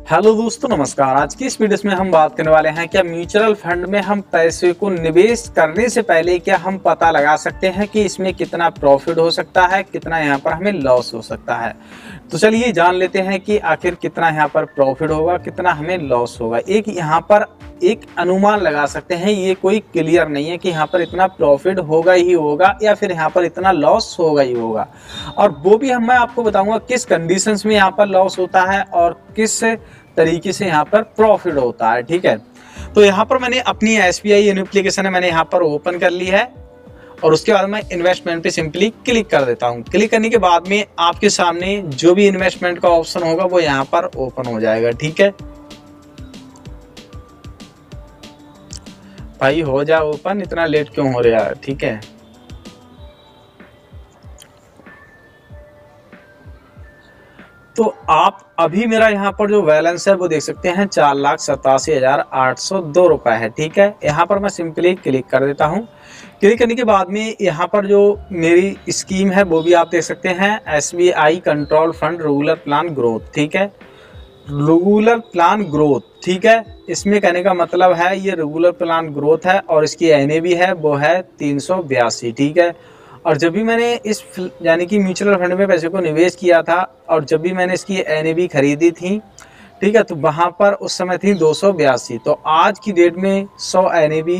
Hello दोस्तों, नमस्कार। आज की इस वीडियो में हम बात करने वाले हैं क्या म्यूचुअल फंड में हम पैसे को निवेश करने से पहले क्या हम पता लगा सकते हैं कि इसमें कितना प्रॉफिट हो सकता है, कितना यहाँ पर हमें लॉस हो सकता है। तो चलिए जान लेते हैं कि आखिर कितना यहाँ पर प्रॉफिट होगा, कितना हमें लॉस होगा। एक यहाँ पर एक अनुमान लगा सकते हैं, ये कोई क्लियर नहीं है कि यहाँ पर इतना प्रॉफिट होगा ही होगा या फिर यहाँ पर इतना लॉस होगा ही होगा। और वो भी मैं आपको बताऊंगा किस कंडीशंस में यहाँ पर लॉस होता है और किस तरीके से यहाँ पर प्रॉफिट होता है। ठीक है, तो यहाँ पर मैंने अपनी SBI एप्लीकेशन है, मैंने यहाँ पर ओपन कर ली है और उसके बाद मैं इन्वेस्टमेंट पे सिंपली क्लिक कर देता हूँ। क्लिक करने के बाद में आपके सामने जो भी इन्वेस्टमेंट का ऑप्शन होगा वो यहाँ पर ओपन हो जाएगा। ठीक है भाई, हो जा ओपन, इतना लेट क्यों हो रहा है। ठीक है, तो आप अभी मेरा यहाँ पर जो बैलेंस है वो देख सकते हैं 4,87,802 रुपए है। ठीक है, यहाँ पर मैं सिंपली क्लिक कर देता हूँ। क्लिक करने के बाद में यहाँ पर जो मेरी स्कीम है वो भी आप देख सकते हैं, SBI control fund regular plan growth. ठीक है, रेगुलर प्लान ग्रोथ। ठीक है, इसमें कहने का मतलब है ये रेगुलर प्लान ग्रोथ है और इसकी NAV है वो है 382। ठीक है, और जब भी मैंने इस यानी कि म्यूचुअल फंड में पैसे को निवेश किया था और जब भी मैंने इसकी NAV खरीदी थी, ठीक है, तो वहाँ पर उस समय थी 282। तो आज की डेट में 100 NAV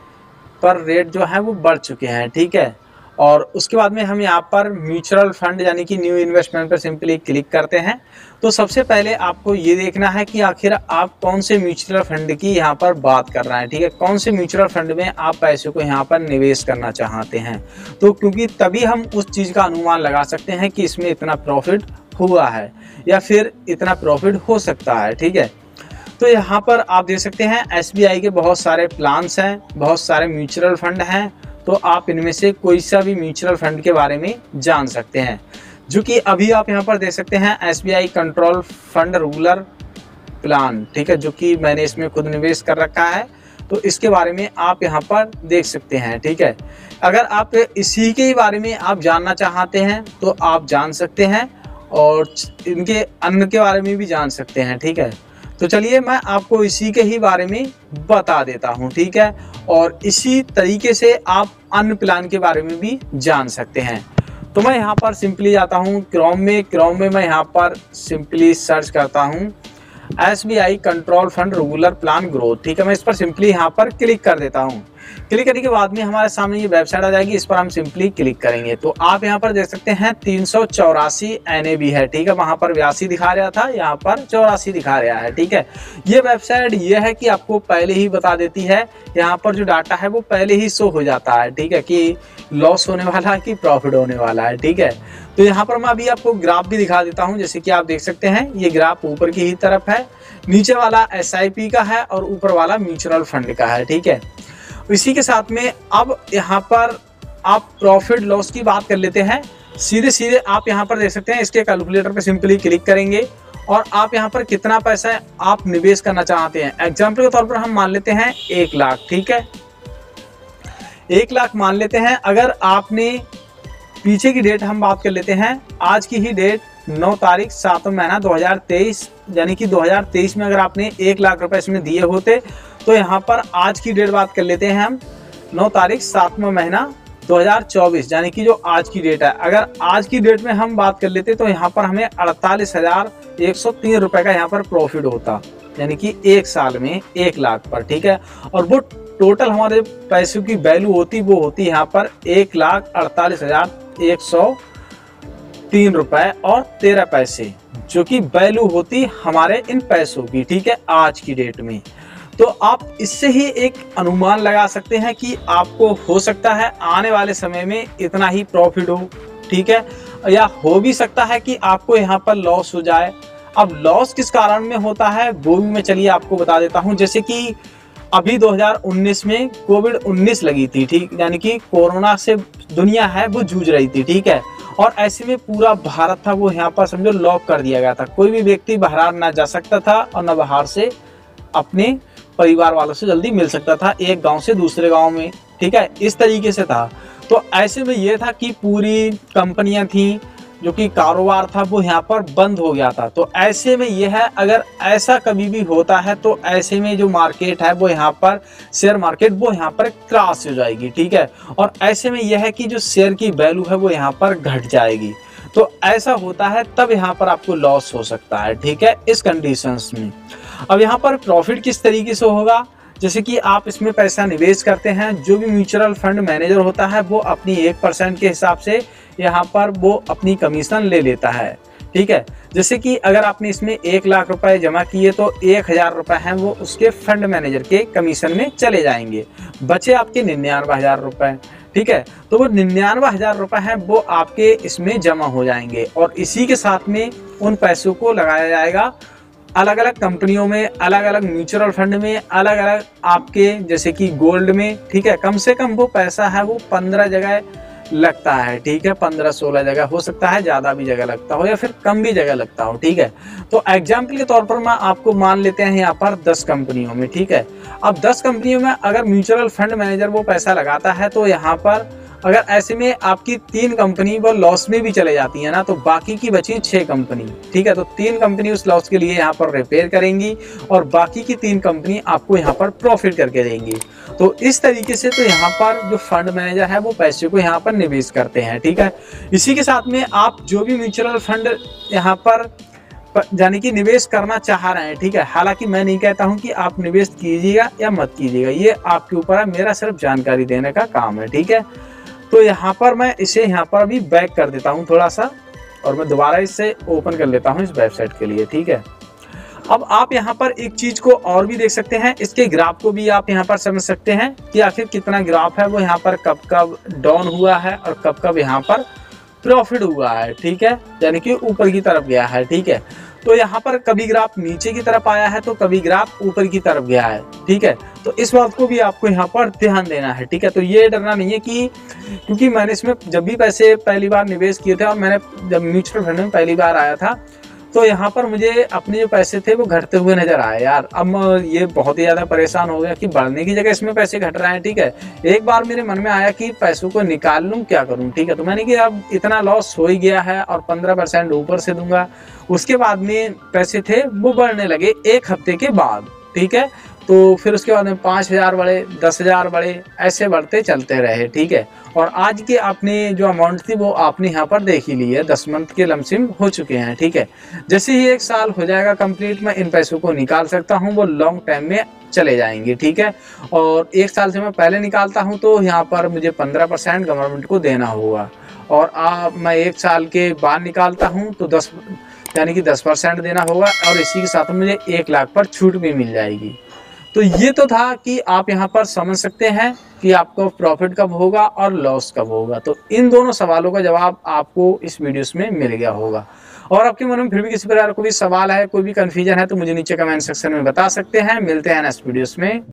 पर रेट जो है वो बढ़ चुके हैं। ठीक है, और उसके बाद में हम यहाँ पर म्यूचुअल फंड यानी कि न्यू इन्वेस्टमेंट पर सिंपली क्लिक करते हैं। तो सबसे पहले आपको ये देखना है कि आखिर आप कौन से म्यूचुअल फंड की यहाँ पर बात कर रहे हैं। ठीक है, कौन से म्यूचुअल फंड में आप पैसे को यहाँ पर निवेश करना चाहते हैं, तो क्योंकि तभी हम उस चीज़ का अनुमान लगा सकते हैं कि इसमें इतना प्रॉफिट हुआ है या फिर इतना प्रॉफिट हो सकता है। ठीक है, तो यहाँ पर आप देख सकते हैं SBI के बहुत सारे प्लान्स हैं, बहुत सारे म्यूचुअल फंड हैं। तो आप इनमें से कोई सा भी म्यूचुअल फंड के बारे में जान सकते हैं, जो कि अभी आप यहाँ पर देख सकते हैं SBI control fund regular plan. ठीक है, जो कि मैंने इसमें खुद निवेश कर रखा है, तो इसके बारे में आप यहाँ पर देख सकते हैं। ठीक है, अगर आप इसी के बारे में आप जानना चाहते हैं तो आप जान सकते हैं और इनके अन्य के बारे में भी जान सकते हैं। ठीक है, तो चलिए मैं आपको इसी के ही बारे में बता देता हूं। ठीक है, और इसी तरीके से आप अन्य प्लान के बारे में भी जान सकते हैं। तो मैं यहाँ पर सिंपली जाता हूँ क्रोम में मैं यहाँ पर सिंपली सर्च करता हूँ SBI control fund regular plan growth. ठीक है, मैं इस पर सिंपली यहाँ पर क्लिक कर देता हूँ। क्लिक करने के बाद में हमारे सामने ये वेबसाइट आ जाएगी, इस पर हम सिंपली क्लिक करेंगे तो आप यहाँ पर देख सकते हैं 384 NAV है। ठीक है, वहां पर 82 दिखा रहा था, यहाँ पर 84 दिखा रहा है। ठीक है, ये वेबसाइट ये है कि आपको पहले ही बता देती है, यहाँ पर जो डाटा है वो पहले ही शो हो जाता है। ठीक है, कि लॉस होने वाला है कि प्रॉफिट होने वाला है। ठीक है, तो यहाँ पर मैं अभी आपको ग्राफ भी दिखा देता हूँ। जैसे कि आप देख सकते हैं ये ग्राफ ऊपर की ही तरफ है, नीचे वाला SIP का है और ऊपर वाला म्यूचुअल फंड का है। ठीक है, इसी के साथ में अब यहाँ पर आप प्रॉफिट लॉस की बात कर लेते हैं। सीधे आप यहाँ पर देख सकते हैं, इसके कैलकुलेटर पे सिंपली क्लिक करेंगे और आप यहाँ पर कितना पैसा आप निवेश करना चाहते हैं। एग्जाम्पल के तौर पर हम मान लेते हैं 1 लाख। ठीक है, 1 लाख मान लेते हैं। अगर आपने पीछे की डेट हम बात कर लेते हैं, आज की ही डेट 9 तारीख 7वां महीना 2023, यानी कि 2023 में अगर आपने 1 लाख रुपए इसमें दिए होते तो यहाँ पर आज की डेट बात कर लेते हैं हम 9 तारीख 7वां महीना 2024, यानी कि जो आज की डेट है। अगर आज की डेट में हम बात कर लेते तो यहाँ पर हमें 48,103 रुपए का यहाँ पर प्रॉफिट होता, यानी कि 1 साल में 1 लाख पर। ठीक है, और वो टोटल हमारे पैसों की वैल्यू होती वो होती यहाँ पर 1,48,103 रुपए और 13 पैसे, जो कि वैल्यू होती हमारे इन पैसों की। ठीक है, आज की डेट में। तो आप इससे ही एक अनुमान लगा सकते हैं कि आपको हो सकता है आने वाले समय में इतना ही प्रॉफिट हो। ठीक है, या हो भी सकता है कि आपको यहाँ पर लॉस हो जाए। अब लॉस किस कारण में होता है वो भी मैं चलिए आपको बता देता हूँ। जैसे कि अभी 2019 में कोविड-19 लगी थी। ठीक, यानी कि कोरोना से दुनिया है वो जूझ रही थी। ठीक है, और ऐसे में पूरा भारत था वो यहाँ पर समझो लॉक कर दिया गया था। कोई भी व्यक्ति बाहर ना जा सकता था और न बाहर से अपने परिवार वालों से जल्दी मिल सकता था, एक गांव से दूसरे गांव में। ठीक है, इस तरीके से था। तो ऐसे में ये था कि पूरी कंपनियां थी जो कि कारोबार था वो यहाँ पर बंद हो गया था। तो ऐसे में यह है, अगर ऐसा कभी भी होता है तो ऐसे में जो मार्केट है वो यहाँ पर शेयर मार्केट वो यहाँ पर क्रैश हो जाएगी, ठीक है। और ऐसे में यह है कि जो शेयर की वैल्यू है वो यहाँ पर घट जाएगी। तो ऐसा होता है तब यहाँ पर आपको लॉस हो सकता है, ठीक है, इस कंडीशंस में। अब यहाँ पर प्रॉफिट किस तरीके से होगा, जैसे कि आप इसमें पैसा निवेश करते हैं, जो भी म्यूचुअल फंड मैनेजर होता है वो अपनी 1% के हिसाब से यहाँ पर वो अपनी कमीशन ले लेता है, ठीक है। जैसे कि अगर आपने इसमें 1 लाख रुपए जमा किए तो 1000 रुपए हैं वो उसके फंड मैनेजर के कमीशन में चले जाएंगे, बचे आपके 99,000 रुपए, ठीक है। तो वो 99,000 रुपए हैं वो आपके इसमें जमा हो जाएंगे और इसी के साथ में उन पैसों को लगाया जाएगा अलग अलग कंपनियों में, अलग अलग म्यूचुअल फंड में, अलग अलग आपके जैसे कि गोल्ड में, ठीक है। कम से कम वो पैसा है वो 15 जगह लगता है, ठीक है, 15-16 जगह हो सकता है, ज़्यादा भी जगह लगता हो या फिर कम भी जगह लगता हो, ठीक है। तो एग्जाम्पल के तौर पर मैं आपको मान लेते हैं यहाँ पर 10 कंपनियों में, ठीक है। अब 10 कंपनियों में अगर म्यूचुअल फंड मैनेजर वो पैसा लगाता है तो यहाँ पर अगर ऐसे में आपकी 3 कंपनी वो लॉस में भी चले जाती है ना, तो बाकी की बची 6 कंपनी, ठीक है। तो 3 कंपनी उस लॉस के लिए यहाँ पर रिपेयर करेंगी और बाकी की 3 कंपनी आपको यहाँ पर प्रॉफिट करके देंगी। तो इस तरीके से तो यहाँ पर जो फंड मैनेजर है वो पैसे को यहाँ पर निवेश करते हैं, ठीक है। इसी के साथ में आप जो भी म्यूचुअल फंड यहाँ पर यानी कि निवेश करना चाह रहे हैं, ठीक है। हालांकि मैं नहीं कहता हूं कि आप निवेश कीजिएगा या मत कीजिएगा, ये आपके ऊपर है, मेरा सिर्फ जानकारी देने का काम है, ठीक है। तो यहाँ पर मैं इसे यहाँ पर अभी बैक कर देता हूँ थोड़ा सा और मैं दोबारा इसे ओपन कर लेता हूँ इस वेबसाइट के लिए, ठीक है। अब आप यहाँ पर एक चीज को और भी देख सकते हैं, इसके ग्राफ को भी आप यहाँ पर समझ सकते हैं कि आखिर कितना ग्राफ है वो यहाँ पर कब कब डाउन हुआ है और कब कब यहाँ पर प्रॉफिट हुआ है, ठीक है, यानी कि ऊपर की तरफ गया है, ठीक है। तो यहाँ पर कभी ग्राफ नीचे की तरफ आया है तो कभी ग्राफ ऊपर की तरफ गया है, ठीक है। तो इस बात को भी आपको यहाँ पर ध्यान देना है, ठीक है। तो ये डरना नहीं है कि क्योंकि मैंने इसमें जब भी पैसे पहली बार निवेश किए थे और मैंने जब म्यूचुअल फंड में पहली बार आया था तो यहाँ पर मुझे अपने जो पैसे थे वो घटते हुए नजर आए यार। अब ये बहुत ही ज़्यादा परेशान हो गया कि बढ़ने की जगह इसमें पैसे घट रहे हैं, ठीक है। एक बार मेरे मन में आया कि पैसों को निकाल लूँ, क्या करूँ, ठीक है। तो मैंने कि अब इतना लॉस हो ही गया है और 15% ऊपर से दूंगा। उसके बाद में पैसे थे वो बढ़ने लगे 1 हफ्ते के बाद, ठीक है। तो फिर उसके बाद में 5,000 बढ़े, 10,000 बढ़े, ऐसे बढ़ते चलते रहे, ठीक है। और आज के आपने जो अमाउंट थी वो आपने यहाँ पर देख ही ली है, 10 मंथ के लमसम हो चुके हैं, ठीक है। जैसे ही 1 साल हो जाएगा कंप्लीट, मैं इन पैसों को निकाल सकता हूँ, वो लॉन्ग टाइम में चले जाएंगे, ठीक है। और 1 साल से मैं पहले निकालता हूँ तो यहाँ पर मुझे 15% गवर्नमेंट को देना होगा और मैं 1 साल के बाद निकालता हूँ तो 10 यानी कि 10% देना होगा और इसी के साथ मुझे 1 लाख पर छूट भी मिल जाएगी। तो ये तो था कि आप यहाँ पर समझ सकते हैं कि आपको प्रॉफिट कब होगा और लॉस कब होगा। तो इन दोनों सवालों का जवाब आपको इस वीडियोस में मिल गया होगा। और आपके मन में फिर भी किसी प्रकार कोई सवाल है, कोई भी कंफ्यूजन है तो मुझे नीचे कमेंट सेक्शन में बता सकते हैं। मिलते हैं नेक्स्ट वीडियोस में।